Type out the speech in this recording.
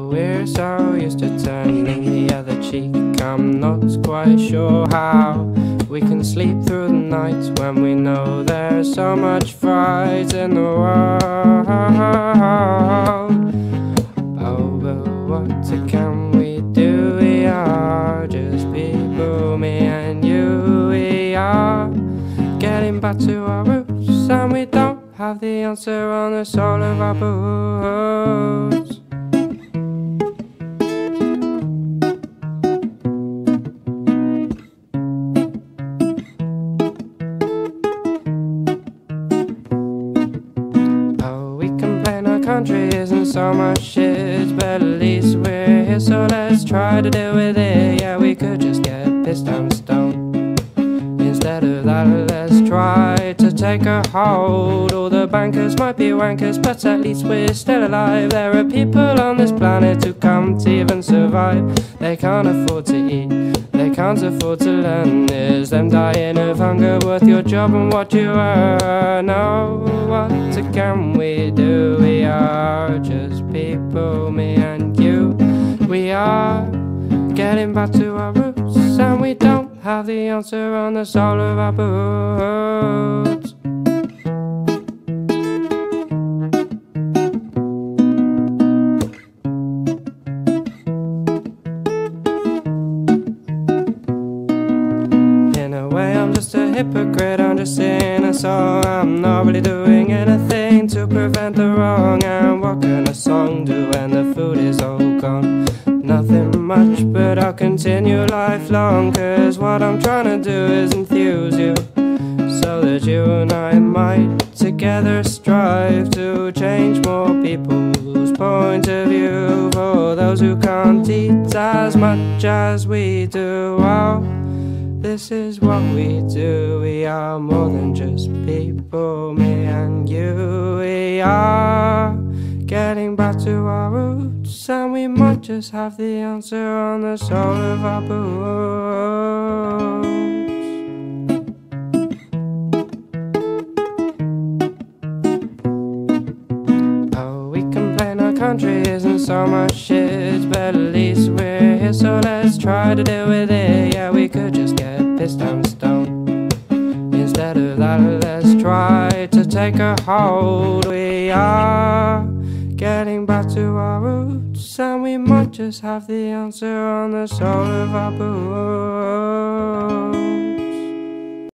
we're so used to turning the other cheek. I'm not quite sure how we can sleep through the night when we know there's so much fright in the world. Oh, but what can we do? We are just people, me and you. We are getting back to our roots, and we don't have the answer on the sole of our boots. Country isn't so much shit, but at least we're here, so let's try to deal with it. Yeah, we could just get pissed and stoned. Instead of that, let's try to take a hold. All the bankers might be wankers, but at least we're still alive. There are people on this planet who can't even survive. They can't afford to eat, they can't afford to learn. Is them dying of hunger worth your job and what you earn? Oh, what can we do? We are just people, me and you. We are getting back to our roots, and we don't have the answer on the sole of our boots. In a way I'm just a hypocrite, I'm just singing a song. I'm not really doing anything to prevent the wrong. And what can a song do when the food is all gone? Nothing much, but I'll continue lifelong, 'cause what I'm trying to do is enthuse you, so that you and I might together strive to change more people's point of view. For those who can't eat as much as we do, well, this is what we do. We are more than just people, me and you. We are getting back to our roots, and we might just have the answer on the sole of our boots. Oh, we complain our country isn't so much shit, but at least we're here, so let's try to deal with it. Yeah, we could just get pissed and stoned. Instead of that, let's try to take a hold. We are getting back to our roots, and we might just have the answer on the sole of our boots.